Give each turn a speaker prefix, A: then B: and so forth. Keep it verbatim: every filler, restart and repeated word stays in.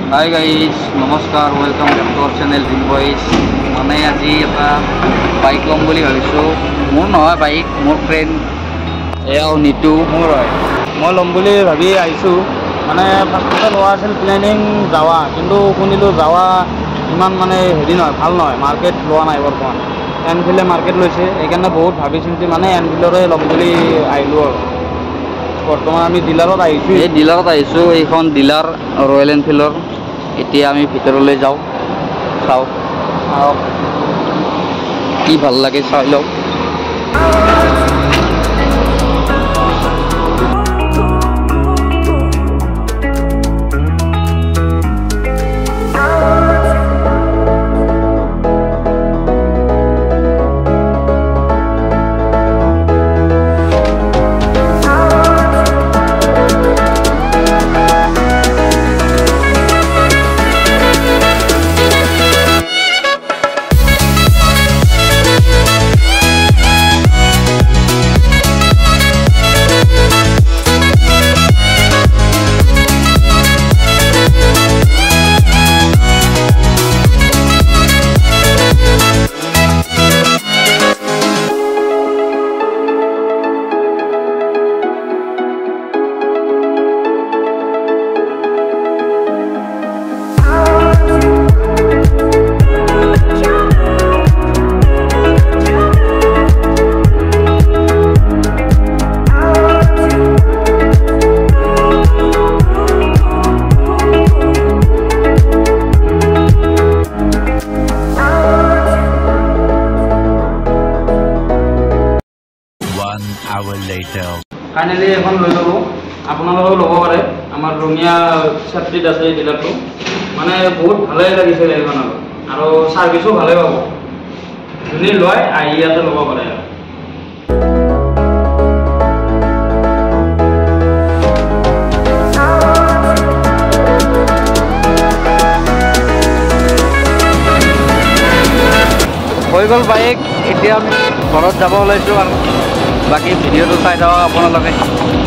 A: Hi guys, namaskar, welcome back to our channel Dream Boys. Mane aji eta bike lom boli bhabisu. Mor nohoy bike, mor friend eao nitu mor hoy.
B: Moi lom boli bhabi aisu. Mane first loa asil planning Jawa, kintu kunilu Jawa iman mane heri noy, bhal noy, market loa nai bortoman. Enfield market loise, ekarne bahut bhabi chinti mane Enfield re lom boli ailu aru. বৰ্তমান আমি ডিলাৰত আহিছো
A: এই ডিলাৰত আহিছো এইখন dealer royal এনফিল্ডৰ এতিয়া আমি ভিতৰলৈ যাওঁ চাও চাও কি ভাল লাগে চাই লও
B: ফাইনালি এখন লৈ ললো আপোনালোকেও ল'ব পাৰে আমাৰ ৰঙিয়া ছাত্ৰীত আছে এই ডিলাৰটো মানে বহুত ভালে লাগিছে এইখন আৰু সাৰ্ভিসও ভালে পাব যোনে লয় আহি ইয়াতে ল'ব পাৰে
A: হৈ গ'ল বাইক এতিয়া আমি ঘৰত যাব ওলাইছো আৰু বাকি ভিডিঅ'টো চাই থাকক আপোনালোকে